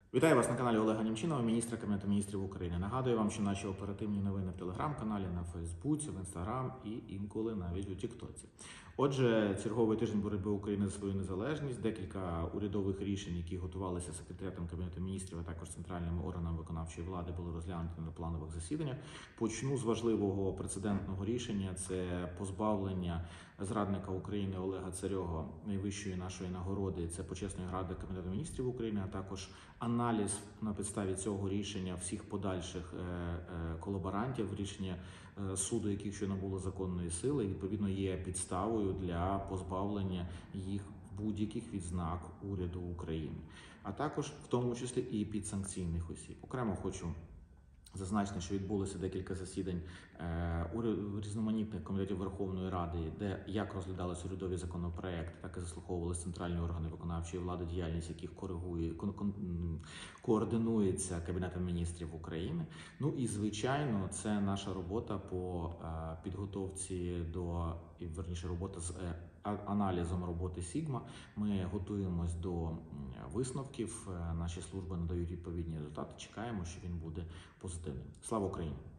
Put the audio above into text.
Вітаю вас на каналі Олега Німчинова, міністра Кабінету міністрів України. Нагадую вам, що наші оперативні новини в Телеграм-каналі, на Фейсбуці, в Інстаграм і інколи навіть у Тіктоці. Отже, черговий тиждень боротьби України за свою незалежність, декілька урядових рішень, які готувалися секретаріатом Кабінету міністрів, а також центральними органами виконавчої влади, були розглянуті на планових засіданнях. Почну з важливого прецедентного рішення – це позбавлення зрадника України Олега Царьова найвищої нашої нагороди, це почесної гради Кабінету міністрів України, а також аналіз на підставі цього рішення всіх подальших колаборантів, рішення суду, яких ще набуло законної сили, і відповідно є підставою для позбавлення їх будь-яких відзнак уряду України, а також в тому числі і підсанкційних осіб. Окремо хочу зазначити, що відбулося декілька засідань різноманітних комітетів Верховної Ради, де як розглядалися урядові законопроекти, так і заслуховувалися центральні органи виконавчої влади, діяльність яких координується Кабінетом міністрів України. Ну і звичайно, це наша робота по підготовці робота з аналізом роботи Сігма. Ми готуємось до висновків. Наші служби надають відповідні результати. Чекаємо, що він буде позитивним. Слава Україні!